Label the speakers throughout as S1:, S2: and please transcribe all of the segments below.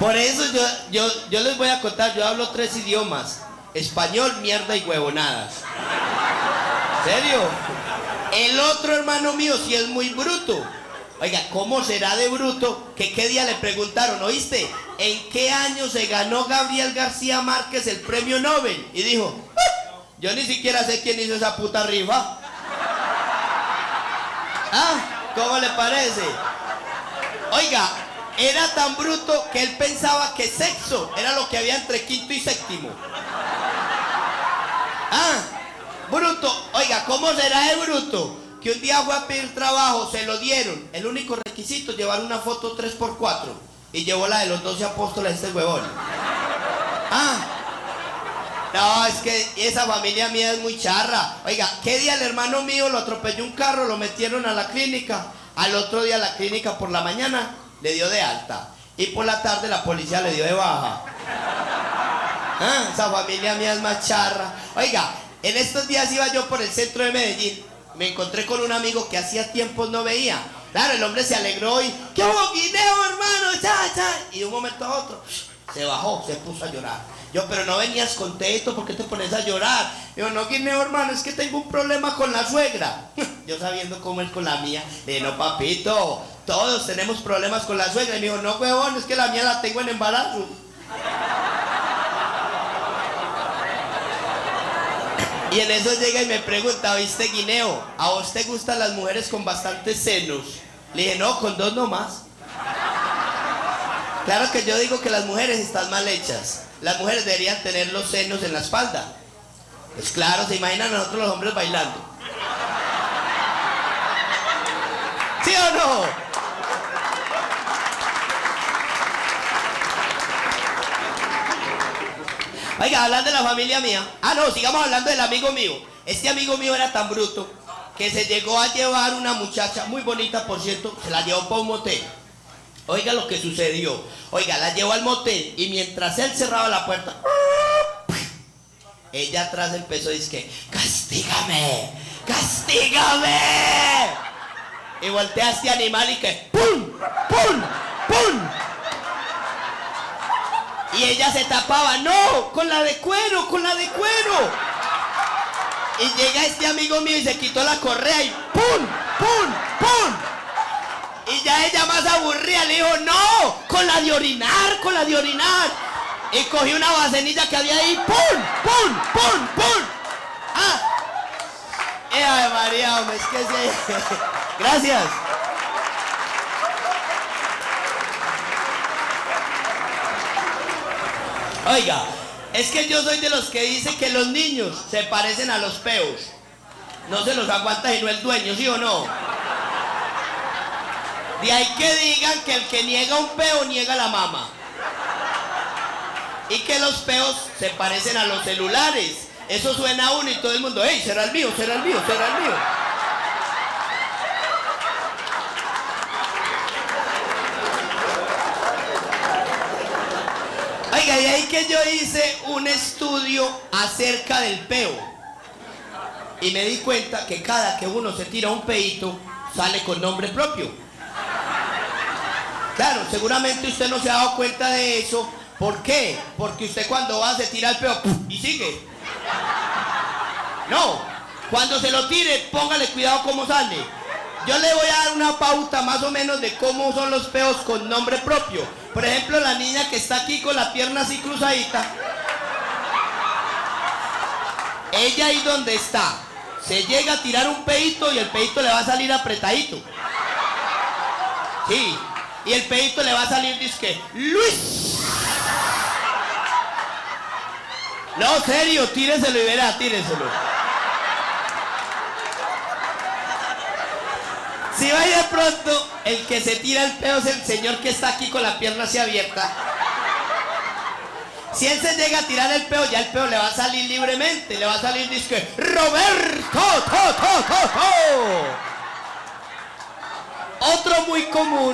S1: Por eso yo les voy a contar, yo hablo 3 idiomas. Español, mierda y huevonadas. ¿Serio? El otro hermano mío sí es muy bruto. Oiga, ¿cómo será de bruto que qué día le preguntaron, oíste, ¿en qué año se ganó Gabriel García Márquez el premio Nobel? Y dijo, yo ni siquiera sé quién hizo esa puta rifa. ¿Ah? ¿Cómo le parece? Oiga, era tan bruto que él pensaba que sexo era lo que había entre quinto y séptimo. Ah, bruto. Oiga, ¿cómo será de bruto? Que un día fue a pedir trabajo, se lo dieron. El único requisito es llevar una foto 3x4. Y llevó la de los 12 apóstoles este huevón. Ah, no, es que esa familia mía es muy charra. Oiga, ¿qué día el hermano mío lo atropelló un carro, lo metieron a la clínica? Al otro día la clínica por la mañana le dio de alta. Y por la tarde la policía le dio de baja. Ah, esa familia mía es más charra. Oiga, en estos días iba yo por el centro de Medellín. Me encontré con un amigo que hacía tiempos no veía. Claro, el hombre se alegró y ¡qué hubo, Guineo, hermano! ¡Cha, cha! Y de un momento a otro se bajó, se puso a llorar. Yo, pero no venías contento, ¿por qué te pones a llorar? Digo, no, Guineo, hermano, es que tengo un problema con la suegra. Yo sabiendo cómo es con la mía. Le dije, no, papito, todos tenemos problemas con la suegra. Y me dijo, no, huevón, es que la mía la tengo en embarazo. Y en eso llega y me pregunta, ¿viste, Guineo? ¿A vos te gustan las mujeres con bastantes senos? Le dije, no, con 2 nomás. Claro que yo digo que las mujeres están mal hechas. Las mujeres deberían tener los senos en la espalda. Pues claro, se imaginan a nosotros los hombres bailando. ¿Sí o no? Oiga, hablando de la familia mía. Ah, no, sigamos hablando del amigo mío. Este amigo mío era tan bruto que se llegó a llevar una muchacha muy bonita, por cierto, se la llevó para un motel. Oiga lo que sucedió. Oiga, la llevó al motel y mientras él cerraba la puerta, ella atrás empezó a decir, castígame, castígame. Y voltea a este animal y que ¡pum! ¡Pum! ¡Pum! Y ella se tapaba, no, con la de cuero, con la de cuero. Y llega este amigo mío y se quitó la correa y ¡pum! ¡Pum! ¡Pum! Y ya ella más aburrida le dijo, no, con la de orinar, con la de orinar. Y cogió una vasenilla que había ahí, ¡pum! ¡Pum! ¡Pum! ¡Pum! ¡Ah! ¡Ay, María, hombre, es que sí! Gracias. Oiga, es que yo soy de los que dicen que los niños se parecen a los peos. No se los aguanta sino el dueño, ¿sí o no? De ahí que digan que el que niega un peo niega la mama. Y que los peos se parecen a los celulares. Eso suena a uno y todo el mundo, ¡ey, será el mío, será el mío, será el mío! Oiga, y ahí que yo hice un estudio acerca del peo. Y me di cuenta que cada que uno se tira un peito, sale con nombre propio. Claro, seguramente usted no se ha dado cuenta de eso. ¿Por qué? Porque usted cuando va se tira el peo y sigue. No, cuando se lo tire, póngale cuidado cómo sale. Yo le voy a dar una pauta más o menos de cómo son los peos con nombre propio. Por ejemplo, la niña que está aquí con la pierna así cruzadita. Ella ahí donde está, se llega a tirar un peito y el peito le va a salir apretadito. Sí, y el peito le va a salir, dizque, Luis. No, serio, tíreselo y verá, tíreselo. Si va y de pronto el que se tira el peo es el señor que está aquí con la pierna así abierta. Si él se llega a tirar el peo, ya el peo le va a salir libremente. Le va a salir, dice, Roberto, Otro muy común,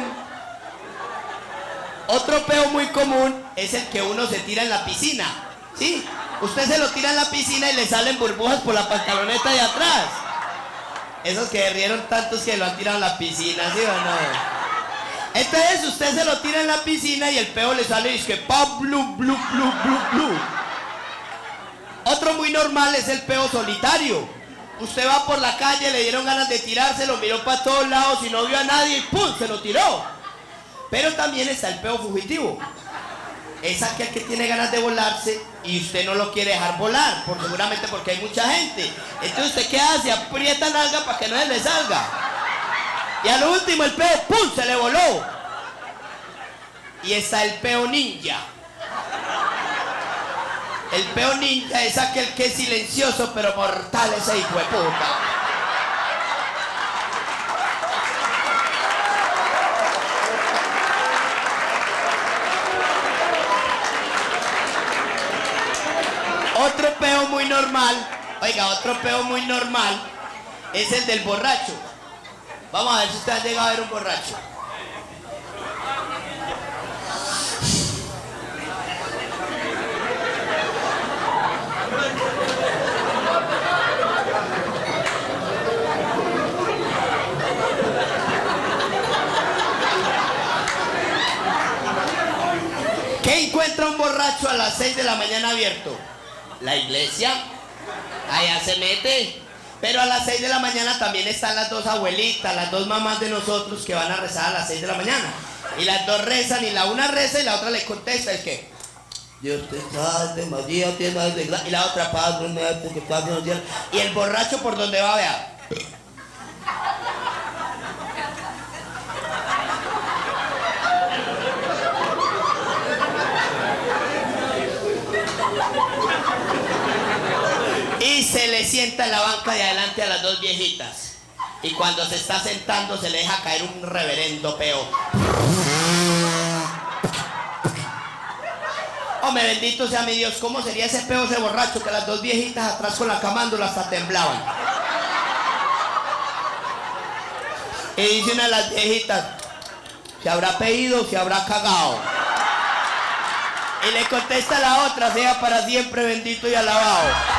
S1: otro peo muy común es el que uno se tira en la piscina. ¿Sí? Usted se lo tira en la piscina y le salen burbujas por la pantaloneta de atrás. Esos que rieron tantos que lo han tirado en la piscina, ¿sí o no? Entonces usted se lo tira en la piscina y el peo le sale y dice que pa blu blu blu blu blu. Otro muy normal es el peo solitario. Usted va por la calle, le dieron ganas de tirárselo, miró para todos lados y no vio a nadie y ¡pum! Se lo tiró. Pero también está el peo fugitivo. Es aquel que tiene ganas de volarse y usted no lo quiere dejar volar, seguramente porque hay mucha gente. Entonces usted ¿qué hace? Aprieta nalga para que no se le salga. Y al último el peo ¡pum! Se le voló. Y está el peo ninja. El peo ninja es aquel que es silencioso pero mortal, ese hijo de puta. Otro peo muy normal, oiga, otro peo muy normal es el del borracho. Vamos a ver si usted ha llegado a ver un borracho. ¿Qué encuentra un borracho a las 6 de la mañana abierto? La iglesia, allá se mete. Pero a las 6 de la mañana también están las dos abuelitas, las dos mamás de nosotros que van a rezar a las 6 de la mañana. Y las dos rezan y la una reza y la otra le contesta, es que Dios te salve, María, llena de gracia. Y la otra, Padre nuestro que estás en los cielos. Y el borracho por donde va, vea. Y se le sienta en la banca de adelante a las dos viejitas. Y cuando se está sentando se le deja caer un reverendo peo. Hombre, bendito sea mi Dios, ¿cómo sería ese peo, ese borracho que las dos viejitas atrás con la camándula hasta temblaban? Y dice una de las viejitas, ¿se habrá pedido o se habrá cagado? Y le contesta la otra, sea para siempre bendito y alabado.